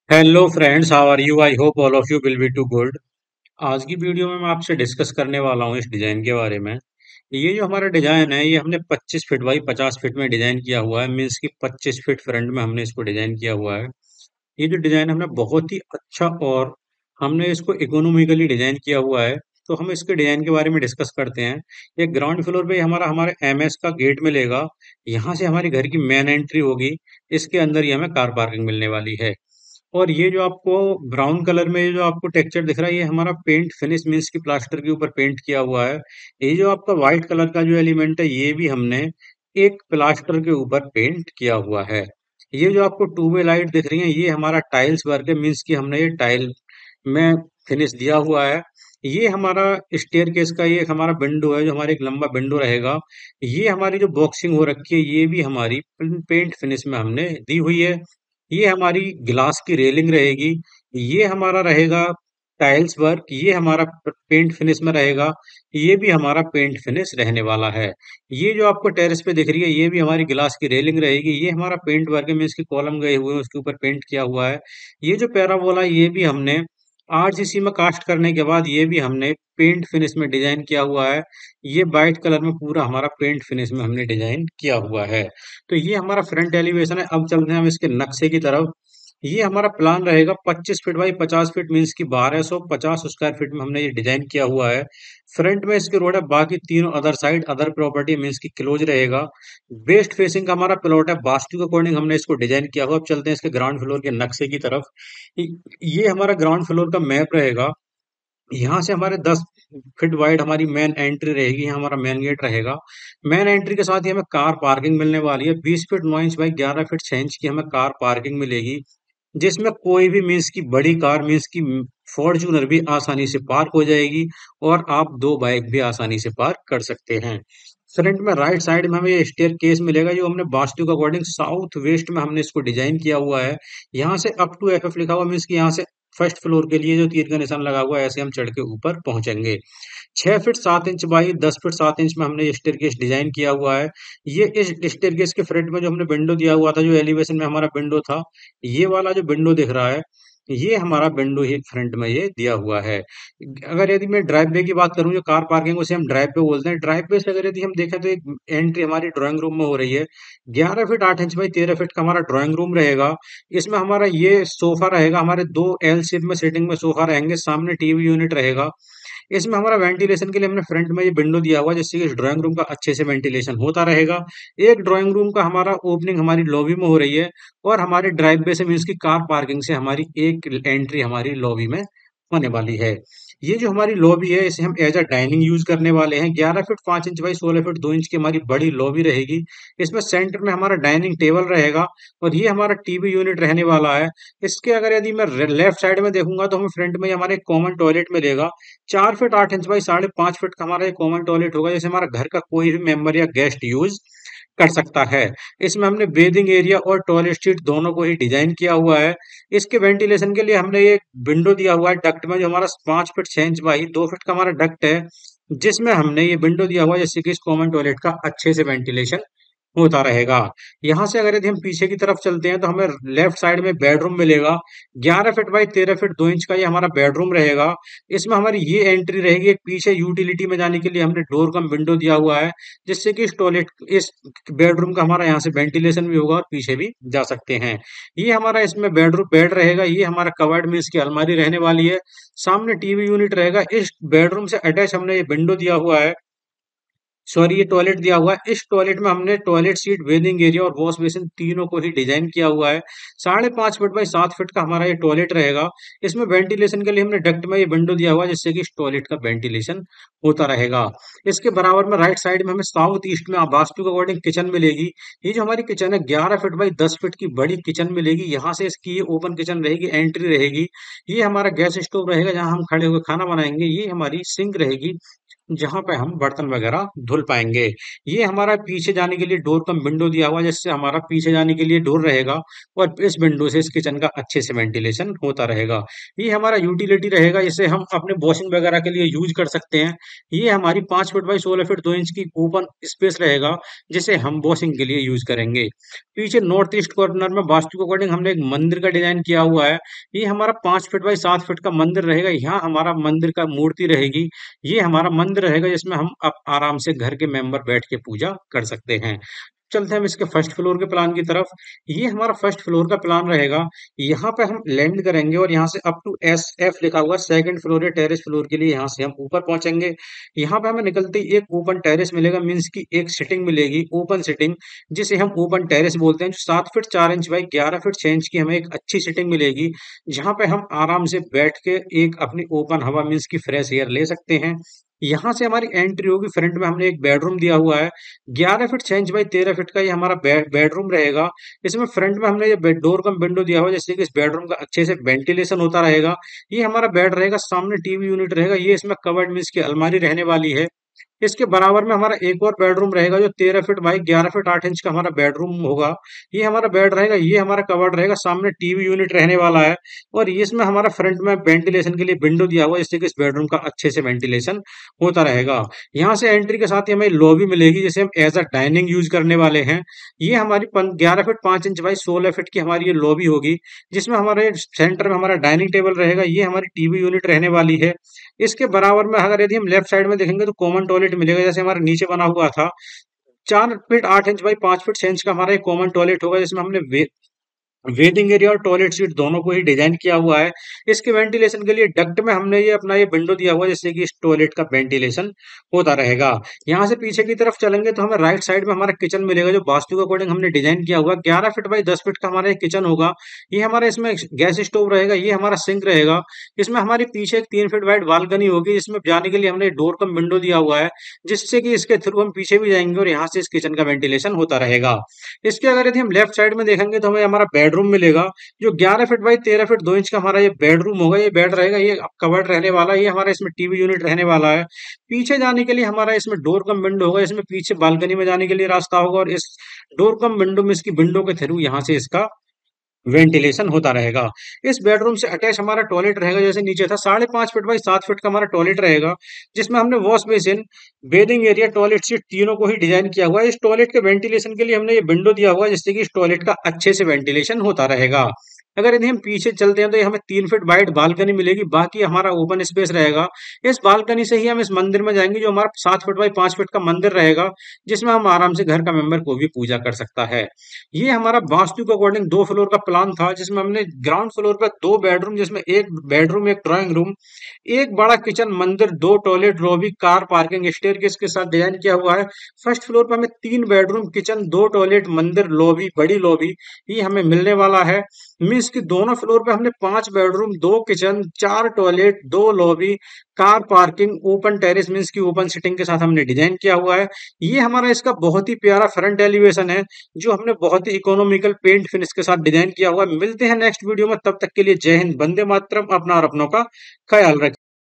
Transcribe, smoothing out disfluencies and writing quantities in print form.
Hello friends, how are you? I hope all of you will be too good. आज की video में मैं आपसे डिस्कस करने वाला हूँ इस डिज़ाइन के बारे में। ये जो हमारा डिज़ाइन है, ये हमने 25 फीट बाई 50 फीट में डिज़ाइन किया हुआ है। मीन्स कि 25 फीट फ्रंट में हमने इसको डिज़ाइन किया हुआ है। ये जो डिज़ाइन हमने बहुत ही अच्छा और हमने इसको इकोनॉमिकली डिज़ाइन किया हुआ है। तो हम इसके डिज़ाइन के बारे में डिस्कस करते हैं। ये ग्राउंड फ्लोर पे हमारा हमारे एमएस का गेट मिलेगा। यहाँ से हमारी घर की मेन एंट्री होगी। इसके अंदर ही हमें कार पार्किंग मिलने वाली है। और ये जो आपको ब्राउन कलर में ये जो आपको टेक्सचर दिख रहा है, ये हमारा पेंट फिनिश मीन्स की प्लास्टर के ऊपर पेंट किया हुआ है। ये जो आपका व्हाइट कलर का जो एलिमेंट है, ये भी हमने एक प्लास्टर के ऊपर पेंट किया हुआ है। ये जो आपको टू वे लाइट दिख रही है, ये हमारा टाइल्स वर्क है। मीन्स की हमने ये टाइल में फिनिश दिया हुआ है। ये हमारा स्टेयर केस का ये एक हमारा विंडो है, जो हमारा एक लंबा विंडो रहेगा। ये हमारी जो बॉक्सिंग हो रखी है, ये भी हमारी पेंट फिनिश में हमने दी हुई है। ये हमारी ग्लास की रेलिंग रहेगी। ये हमारा रहेगा टाइल्स वर्क। ये हमारा पेंट फिनिश में रहेगा। ये भी हमारा पेंट फिनिश रहने वाला है। ये जो आपको टेरेस पे दिख रही है, ये भी हमारी ग्लास की रेलिंग रहेगी। ये हमारा पेंट वर्क है, में इसके कॉलम गए हुए हैं, उसके ऊपर पेंट किया हुआ है। ये जो पैराबोला, ये भी हमने आरसीसी में कास्ट करने के बाद ये भी हमने पेंट फिनिश में डिजाइन किया हुआ है। ये वाइट कलर में पूरा हमारा पेंट फिनिश में हमने डिजाइन किया हुआ है। तो ये हमारा फ्रंट एलिवेशन है। अब चलते हैं हम इसके नक्शे की तरफ। ये हमारा प्लान रहेगा 25 फीट बाई 50 फीट, मीन्स की 1250 स्क्वायर फीट में हमने ये डिजाइन किया हुआ है। फ्रंट में इसके रोड है, बाकी तीनों other side other property means की क्लोज रहेगा। वेस्ट फेसिंग का हमारा प्लॉट है, वास्तु के अकॉर्डिंग हमने इसको डिजाइन किया हुआ। अब चलते हैं इसके ग्राउंड फ्लोर के नक्शे की तरफ। ये हमारा ग्राउंड फ्लोर का मैप रहेगा। यहाँ से हमारे 10 फीट वाइड हमारी मेन एंट्री रहेगी। यहाँ हमारा मेन गेट रहेगा। मेन एंट्री के साथ ही हमें कार पार्किंग मिलने वाली है। 20 feet 9 inch by 11 feet 6 inch की हमें कार पार्किंग मिलेगी, जिसमें कोई भी मीन्स की बड़ी कार मीन्स की फॉर्च्यूनर भी आसानी से पार्क हो जाएगी, और आप दो बाइक भी आसानी से पार्क कर सकते हैं। फ्रंट में राइट साइड में हमें ये स्टेयर केस मिलेगा, जो हमने वास्तु के अकॉर्डिंग साउथ वेस्ट में हमने इसको डिजाइन किया हुआ है। यहाँ से अप टू एफ लिखा हुआ, मीन्स की यहाँ से फर्स्ट फ्लोर के लिए जो तीर का निशान लगा हुआ है, ऐसे हम चढ़ के ऊपर पहुंचेंगे। 6 feet 7 inch by 10 feet 7 inch में हमने ये स्टेयरकेस डिजाइन किया हुआ है। ये इस स्टेयरकेस के फ्रंट में जो हमने विंडो दिया हुआ था, जो एलिवेशन में हमारा विंडो था, ये वाला जो विंडो दिख रहा है, ये हमारा विंडो ही फ्रंट में ये दिया हुआ है। अगर यदि मैं ड्राइव वे की बात करूं, जो कार पार्किंग उसे हम ड्राइव वे बोलते हैं। ड्राइव वे से अगर यदि हम देखें, तो एक एंट्री हमारी ड्राइंग रूम में हो रही है। 11 फीट 8 इंच बाई 13 फीट का हमारा ड्राइंग रूम रहेगा। इसमें हमारा ये सोफा रहेगा, हमारे दो एल शेप में सेटिंग में सोफा रहेंगे, सामने टीवी यूनिट रहेगा। इसमें हमारा वेंटिलेशन के लिए हमने फ्रंट में ये विंडो दिया हुआ है, जिससे कि इस ड्राइंग रूम का अच्छे से वेंटिलेशन होता रहेगा। एक ड्राइंग रूम का हमारा ओपनिंग हमारी लॉबी में हो रही है, और हमारे ड्राइव वे से मीन्स की कार पार्किंग से हमारी एक एंट्री हमारी लॉबी में होने वाली है। ये जो हमारी लॉबी है, इसे हम एज अ डाइनिंग यूज करने वाले हैं। 11 feet 5 inch by 16 feet 2 inch की हमारी बड़ी लॉबी रहेगी। इसमें सेंटर में हमारा डाइनिंग टेबल रहेगा, और ये हमारा टीवी यूनिट रहने वाला है। इसके अगर यदि मैं लेफ्ट साइड में देखूंगा, तो हमें फ्रंट में हमारे कॉमन टॉयलेट मिलेगा। 4 फीट 8 इंच बाई 5.5 फीट का हमारा ये कॉमन टॉयलेट होगा, जैसे हमारा घर का कोई भी मेंबर या गेस्ट यूज कर सकता है। इसमें हमने बेदिंग एरिया और टॉयलेट सीट दोनों को ही डिजाइन किया हुआ है। इसके वेंटिलेशन के लिए हमने ये विंडो दिया हुआ है डक्ट में, जो हमारा 5 फीट 6 इंच बाई 2 फीट का हमारा डक्ट है, जिसमें हमने ये विंडो दिया हुआ है, जिससे कि इस कॉमन टॉयलेट का अच्छे से वेंटिलेशन होता रहेगा। यहाँ से अगर यदि हम पीछे की तरफ चलते हैं, तो हमें लेफ्ट साइड में बेडरूम मिलेगा। 11 फीट बाई 13 फीट 2 इंच का ये हमारा बेडरूम रहेगा। इसमें हमारी ये एंट्री रहेगी। एक पीछे यूटिलिटी में जाने के लिए हमने डोर कम विंडो दिया हुआ है, जिससे कि इस बेडरूम का हमारा यहाँ से वेंटिलेशन भी होगा, और पीछे भी जा सकते हैं। ये हमारा इसमें बेडरूम बेड रहेगा। ये हमारा कवर्ड में इसकी अलमारी रहने वाली है। सामने टीवी यूनिट रहेगा। इस बेडरूम से अटैच हमने ये विंडो दिया हुआ है, सॉरी, ये टॉयलेट दिया हुआ है। इस टॉयलेट में हमने टॉयलेट सीट, बेदिंग एरिया और वॉश बेसिन तीनों को ही डिजाइन किया हुआ है। 5.5 फीट बाई 7 फीट का हमारा ये टॉयलेट रहेगा। इसमें वेंटिलेशन के लिए हमने डक्ट में ये विंडो दिया हुआ है, जिससे कि इस टॉयलेट का वेंटिलेशन होता रहेगा। इसके बराबर में राइट साइड में हमें साउथ ईस्ट में वास्तु के अकॉर्डिंग किचन मिलेगी। ये जो हमारी किचन है, 11 फीट बाई 10 फीट की बड़ी किचन मिलेगी। यहाँ से इसकी ये ओपन किचन रहेगी, एंट्री रहेगी। ये हमारा गैस स्टोव रहेगा, जहाँ हम खड़े होकर खाना बनाएंगे। ये हमारी सिंक रहेगी। जहां पे हम बर्तन वगैरह धुल पाएंगे। ये हमारा पीछे जाने के लिए डोर कम विंडो दिया हुआ है, जिससे हमारा पीछे जाने के लिए डोर रहेगा और इस विंडो से इस किचन का अच्छे से वेंटिलेशन होता रहेगा। ये हमारा यूटिलिटी रहेगा, जिसे हम अपने वॉशिंग वगैरह के लिए यूज कर सकते हैं। ये हमारी 5 फीट बाई 16 फीट 2 इंच की ओपन स्पेस रहेगा, जिसे हम वॉशिंग के लिए यूज करेंगे। पीछे नॉर्थ ईस्ट कॉर्नर में वास्तु के अकॉर्डिंग हमने एक मंदिर का डिजाइन किया हुआ है। ये हमारा 5 फीट बाई 7 फीट का मंदिर रहेगा। यहाँ हमारा मंदिर का मूर्ति रहेगी। ये हमारा मंदिर रहेगा, जिसमें हम आराम से घर के मेंबर बैठ के पूजा कर सकते हैं। चलते हैं हम इसके फर्स्ट फ्लोर के प्लान की तरफ। ये हमारा फर्स्ट फ्लोर का प्लान रहेगा। यहाँ पे हम लैंड करेंगे और यहाँ से अप टू एस एफ लिखा हुआ सेकंड फ्लोर या टेरेस फ्लोर के लिए यहाँ से हम ऊपर पहुंचेंगे। यहाँ पे हमें निकलते ही एक ओपन टेरेस मिलेगा, मीन्स की एक सिटिंग मिलेगी, ओपन सिटिंग, जिसे हम ओपन टेरेस बोलते हैं। जो 7 feet 4 inch by 11 feet 6 inch की हमें एक अच्छी सिटिंग मिलेगी, जहाँ पे हम आराम से बैठ के एक अपनी ओपन हवा मीन्स की फ्रेश एयर ले सकते हैं। यहाँ से हमारी एंट्री होगी। फ्रंट में हमने एक बेडरूम दिया हुआ है, 11 फीट 6 इंच बाई 13 फीट का ये हमारा बेडरूम रहेगा। इसमें फ्रंट में हमने ये डोर कम विंडो दिया हुआ है, जिससे कि इस बेडरूम का अच्छे से वेंटिलेशन होता रहेगा। ये हमारा बेड रहेगा, सामने टीवी यूनिट रहेगा। ये इसमें कवर्ड मीन्स की अलमारी रहने वाली है। इसके बराबर में हमारा एक और बेडरूम रहेगा, जो 13 फीट बाई 11 फीट 8 इंच का हमारा बेडरूम होगा। ये हमारा बेड रहेगा, ये हमारा कवर्ड रहेगा, सामने टीवी यूनिट रहने वाला है। और ये इसमें हमारा फ्रंट में वेंटिलेशन के लिए विंडो दिया हुआ है, जिससे कि इस बेडरूम का अच्छे से वेंटिलेशन होता रहेगा। यहाँ से एंट्री के साथ ही हमें लॉबी मिलेगी, जिसे हम एज अ डाइनिंग यूज करने वाले हैं। ये हमारी 11 फीट 5 इंच बाई 16 फीट की हमारी ये लॉबी होगी, जिसमें हमारे सेंटर में हमारा डाइनिंग टेबल रहेगा। ये हमारी टीवी यूनिट रहने वाली है। इसके बराबर में अगर यदि हम लेफ्ट साइड में देखेंगे तो कॉमन टॉयलेट मिलेगा, जैसे हमारे नीचे बना हुआ था। 4 feet 8 inch by 5 feet 6 inch का हमारा एक कॉमन टॉयलेट होगा, जिसमें हमने वेटिंग एरिया और टॉयलेट सीट दोनों को ही डिजाइन किया हुआ है। इसके वेंटिलेशन के लिए डक्ट में हमने ये अपना ये विंडो दिया हुआ है, जिससे कि इस टॉयलेट का वेंटिलेशन होता रहेगा। यहाँ से पीछे की तरफ चलेंगे तो हमें राइट साइड में हमारा किचन मिलेगा, जो वास्तु के अकॉर्डिंग हमने डिजाइन किया हुआ है। 11 फीट बाई 10 फीट का हमारा एक किचन होगा। ये हमारा इसमें गैस स्टोव रहेगा, ये हमारा सिंक रहेगा। इसमें हमारी पीछे एक 3 फीट वाइड बालकनी होगी, जिसमें जाने के लिए हमने डोर कम विंडो दिया हुआ है, जिससे कि इसके थ्रू हम पीछे भी जाएंगे और यहाँ से इस किचन का वेंटिलेशन होता रहेगा। इसके अगर यदि हम लेफ्ट साइड में देखेंगे तो हमें हमारा बेडरूम मिलेगा, जो 11 फीट बाई 13 फीट 2 इंच का हमारा ये बेडरूम होगा। ये बेड रहेगा, ये कवर्ड रहने वाला है। ये हमारा इसमें टीवी यूनिट रहने वाला है। पीछे जाने के लिए हमारा इसमें डोर कम विंडो होगा, इसमें पीछे बालकनी में जाने के लिए रास्ता होगा, और इस डोर कम विंडो में इसकी विंडो के थ्रू यहाँ से इसका वेंटिलेशन होता रहेगा। इस बेडरूम से अटैच हमारा टॉयलेट रहेगा, जैसे नीचे था 5.5 फीट बाई 7 फीट का हमारा टॉयलेट रहेगा, जिसमें हमने wash basin, bathing area, toilet seat तीनों को ही डिजाइन किया हुआ है। इस टॉयलेट के वेंटिलेशन के लिए हमने ये विंडो दिया हुआ है, जिससे कि इस टॉयलेट का अच्छे से वेंटिलेशन होता रहेगा। अगर यदि हम पीछे चलते हैं तो ये हमें 3 फीट वाइड बालकनी मिलेगी, बाकी हमारा ओपन स्पेस रहेगा। इस बालकनी से ही हम इस मंदिर में जाएंगे, जो हमारा 7 फीट बाई 5 फीट का मंदिर रहेगा, जिसमें हम आराम से घर का मेंबर को भी पूजा कर सकता है। ये हमारा वास्तु के अकॉर्डिंग 2 फ्लोर का प्लान था, जिसमें हमने ग्राउंड फ्लोर पर 2 बेडरूम, जिसमें एक बेडरूम एक ड्राइंग रूम, एक बड़ा किचन, मंदिर, 2 toilet, lobby, car parking, staircase के साथ डिजाइन किया हुआ है। फर्स्ट फ्लोर पर हमें 3 बेडरूम, किचन, 2 टॉयलेट, मंदिर, लॉबी, बड़ी लॉबी ये हमें मिलने वाला है। मीन्स की दोनों फ्लोर पे हमने 5 bedroom, 2 kitchen, 4 toilet, 2 lobby, car parking, open terrace means की ओपन सिटिंग के साथ हमने डिजाइन किया हुआ है। ये हमारा इसका बहुत ही प्यारा फ्रंट एलिवेशन है, जो हमने बहुत ही इकोनॉमिकल पेंट फिनिश के साथ डिजाइन किया हुआ है। मिलते हैं नेक्स्ट वीडियो में, तब तक के लिए जय हिंद, वंदे मातरम। अपना और अपनों का ख्याल रखें।